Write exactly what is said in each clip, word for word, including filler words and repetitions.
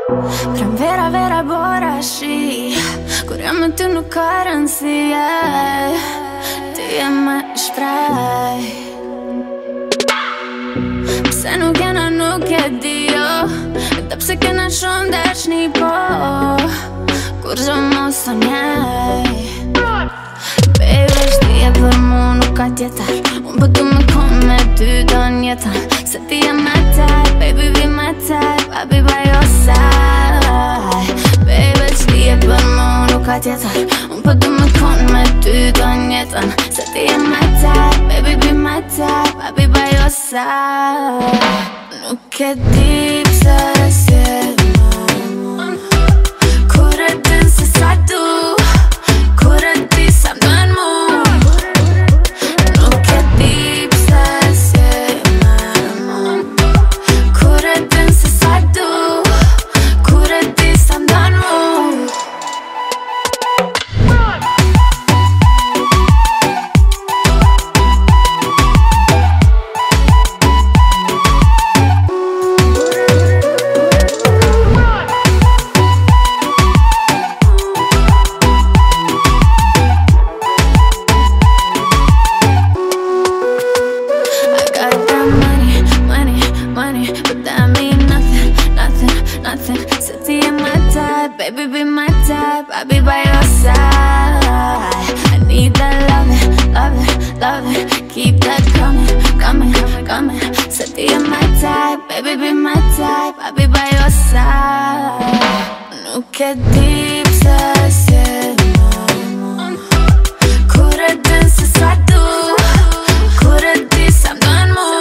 Pranvera vera bora shi kur jam me ty nuk ka rëndësi, yeah. Ti je më i shprej. Pse nuk jena nuk e di, jo. Edhe pse kena shumë dashni, po kur zë mos të njej. Baby, shtije për mu nuk ka tjetër. Unë bëtu me kon me ty do njetën. Se ti je me taj, baby be my type. I be by your side. Baby, shtije për mu nuk ka tjetër. Unë bëtu me kon me ty do njetën. Se ti je me taj, baby be my type. I be by your side. Nuk e di pse si më kur e din se sa du, kur e di sa m'dojnë mu. Nuk e di pse si më kur e din se sa du, kur e di sa m'dojnë mu. Baby, be my type, I'll be by your side. I need that loving, loving, loving. Keep that coming, coming, coming. Said you're my type, baby, be my type, I'll be by your side. Nuk e di pse si më kur e din se sa du, kur e di sa m'dojnë mu.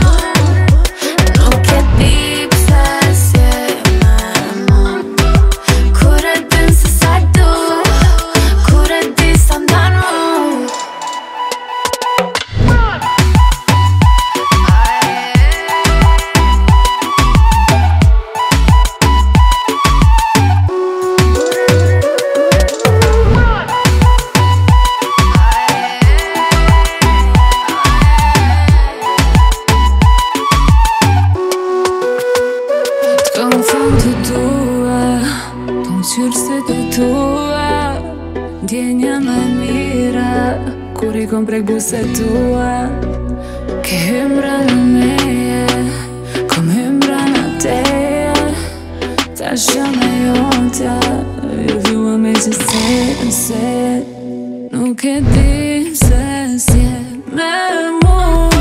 Nuk e di pse si ndjenja më mira kur I kom prek buse tua. Ke hymra në meje, kom hymra në teje. Tash jam e jontja, you you want me to say and say. Nuk e di se si me mu.